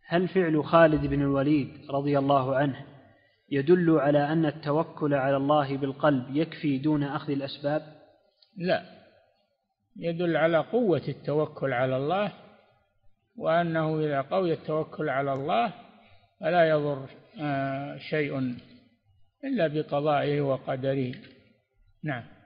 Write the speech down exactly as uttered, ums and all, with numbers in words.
هل فعل خالد بن الوليد رضي الله عنه يدل على أن التوكل على الله بالقلب يكفي دون أخذ الأسباب؟ لا، يدل على قوة التوكل على الله، وأنه إذا قوي التوكل على الله فلا يضر شيء إلا بقضائه وقدره. نعم.